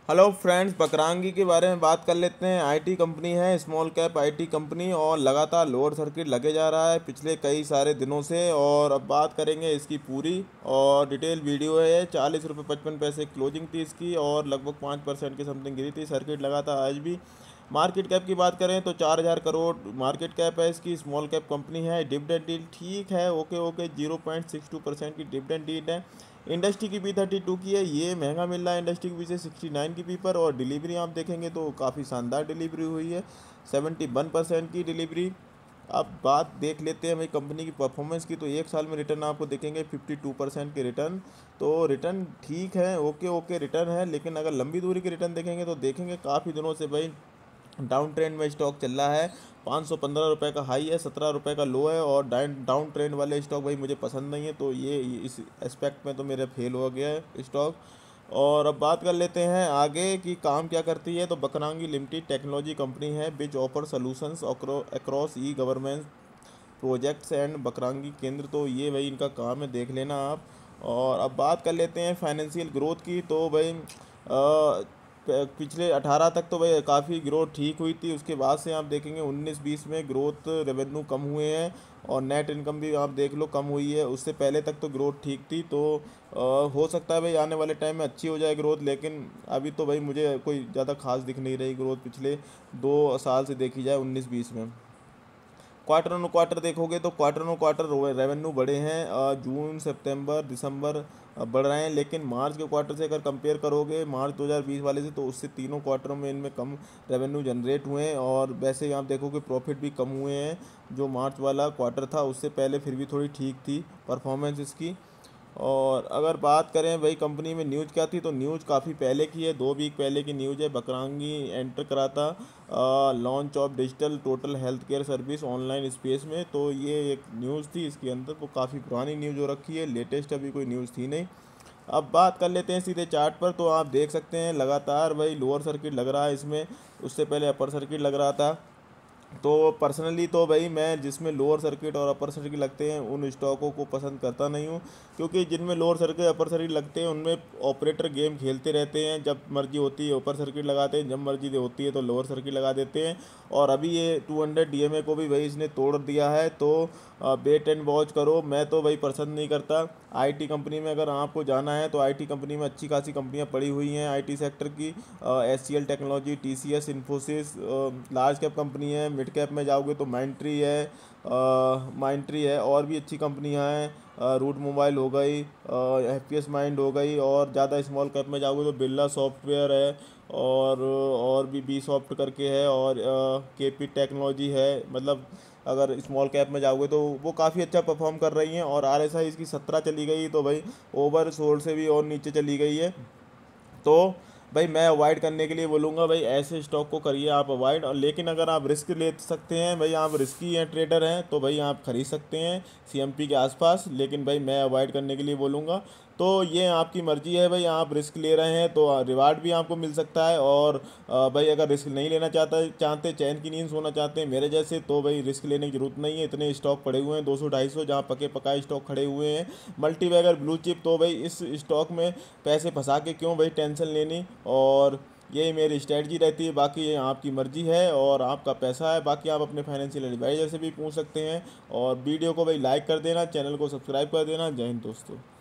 Hello friends, बकरांगी के बारे में बात कर लेते हैं। आईटी कंपनी है, स्मॉल कैप आईटी कंपनी, और लगातार लोअर सर्किट लगे जा रहा है पिछले कई सारे दिनों से। और अब बात करेंगे इसकी पूरी और डिटेल वीडियो है। 40 रुपये 55 पैसे क्लोजिंग थी इसकी और लगभग 5% की समथिंग गिरी थी। सर्किट लगा था आज भी। मार्केट कैप की बात करें तो 4,000 करोड़ मार्केट कैप है इसकी। स्मॉल कैप कंपनी है। डिविडेंड डील ठीक है, ओके ओके, 0.62% की डिविडेंड डील है। इंडस्ट्री की P32 की है, ये महंगा मिल रहा है इंडस्ट्री की से 69 की पी पर। और डिलीवरी आप देखेंगे तो काफ़ी शानदार डिलीवरी हुई है, 71% की डिलीवरी। अब बात देख लेते हैं भाई कंपनी की परफॉर्मेंस की, तो एक साल में रिटर्न आपको देखेंगे 52% के रिटर्न। तो रिटर्न ठीक है, ओके ओके रिटर्न है। लेकिन अगर लंबी दूरी के रिटर्न देखेंगे तो देखेंगे काफ़ी दिनों से भाई डाउन ट्रेंड में स्टॉक चल रहा है। 515 रुपये का हाई है, 17 रुपये का लो है। और डाउन ट्रेंड वाले स्टॉक भाई मुझे पसंद नहीं है, तो ये इस एस्पेक्ट में तो मेरे फेल हो गया है स्टॉक। और अब बात कर लेते हैं आगे कि काम क्या करती है। तो बकरांगी लिमिटेड टेक्नोलॉजी कंपनी है which offer solutions across e government projects and Vakrangee Kendra. तो ये भाई इनका काम है, देख लेना आप। और अब बात कर लेते हैं फाइनेंशियल ग्रोथ की। तो भाई पिछले 18 तक तो भाई काफ़ी ग्रोथ ठीक हुई थी। उसके बाद से आप देखेंगे 19-20 में ग्रोथ रेवेन्यू कम हुए हैं और नेट इनकम भी आप देख लो कम हुई है। उससे पहले तक तो ग्रोथ ठीक थी। तो हो सकता है भाई आने वाले टाइम में अच्छी हो जाए ग्रोथ। लेकिन अभी तो भाई मुझे कोई ज़्यादा खास दिख नहीं रही ग्रोथ पिछले 2 साल से देखी जाए 19-20 में। क्वार्टर ऑन क्वार्टर देखोगे तो क्वार्टर ऑन क्वार्टर रेवेन्यू बढ़े हैं। जून सितंबर दिसंबर बढ़ रहे हैं। लेकिन मार्च के क्वार्टर से अगर कंपेयर करोगे मार्च 2020 वाले से, तो उससे तीनों क्वार्टरों में इनमें कम रेवेन्यू जनरेट हुए हैं। और वैसे ही आप देखोगे प्रॉफिट भी कम हुए हैं। जो मार्च वाला क्वार्टर था उससे पहले फिर भी थोड़ी ठीक थी परफॉर्मेंस इसकी। और अगर बात करें भाई कंपनी में न्यूज़ क्या थी, तो न्यूज़ काफ़ी पहले की है, 2 वीक पहले की न्यूज़ है। बकरांगी एंटर करा था launch of digital total health care service online space में। तो ये एक न्यूज़ थी इसके अंदर, वो काफ़ी पुरानी न्यूज़ हो रखी है, लेटेस्ट अभी कोई न्यूज़ थी नहीं। अब बात कर लेते हैं सीधे चार्ट पर। तो आप देख सकते हैं लगातार भाई लोअर सर्किट लग रहा है इसमें। उससे पहले अपर सर्किट लग रहा था। तो पर्सनली तो भाई मैं जिसमें लोअर सर्किट और अपर सर्किट लगते हैं उन स्टॉकों को पसंद करता नहीं हूँ। क्योंकि जिनमें लोअर सर्किट अपर सर्किट लगते हैं उनमें ऑपरेटर गेम खेलते रहते हैं। जब मर्जी होती है अपर सर्किट लगाते हैं, जब मर्जी होती है तो लोअर सर्किट लगा देते हैं। और अभी ये 200 डीएमए को भी भाई इसने तोड़ दिया है। तो वेट एंड वॉच करो, मैं तो भाई पसंद नहीं करता। आईटी कंपनी में अगर आपको जाना है तो आईटी कंपनी में अच्छी खासी कंपनियां पड़ी हुई हैं आईटी सेक्टर की। HCL technology, TCS, Infosys large cap company है। मिड कैप में जाओगे तो माइंट्री है और भी अच्छी कंपनियां हैं। रूट मोबाइल हो गई, एफपीएस माइंड हो गई। और ज़्यादा स्मॉल कैप में जाओगे तो बिरला सॉफ्टवेयर है और भी बी सॉफ्ट करके है और केपी टेक्नोलॉजी है। मतलब अगर स्मॉल कैप में जाओगे तो वो काफ़ी अच्छा परफॉर्म कर रही हैं। और आरएसआई इसकी 17 चली गई, तो भाई ओवर सोल्ड से भी और नीचे चली गई है। तो भाई मैं अवॉइड करने के लिए बोलूँगा भाई ऐसे स्टॉक को करिए आप अवॉइड। और लेकिन अगर आप रिस्क ले सकते हैं, भाई आप रिस्की हैं ट्रेडर हैं, तो भाई आप खरीद सकते हैं सीएमपी के आसपास। लेकिन भाई मैं अवॉइड करने के लिए बोलूँगा। तो ये आपकी मर्ज़ी है भाई, आप रिस्क ले रहे हैं तो रिवार्ड भी आपको मिल सकता है। और भाई अगर रिस्क नहीं लेना चाहते, चैन की नींद सोना चाहते हैं मेरे जैसे, तो भाई रिस्क लेने की जरूरत नहीं है। इतने स्टॉक पड़े हुए हैं 200-250 जहाँ पके पकाए स्टॉक खड़े हुए हैं मल्टीबैगर ब्लू चिप। तो भाई इस स्टॉक में पैसे फंसा के क्यों भाई टेंशन लेनी। और यही मेरी स्ट्रेटजी रहती है। बाकी ये आपकी मर्ज़ी है और आपका पैसा है। बाकी आप अपने फाइनेंशियल एडवाइजर से भी पूछ सकते हैं। और वीडियो को भाई लाइक कर देना, चैनल को सब्सक्राइब कर देना। जय हिंद दोस्तों।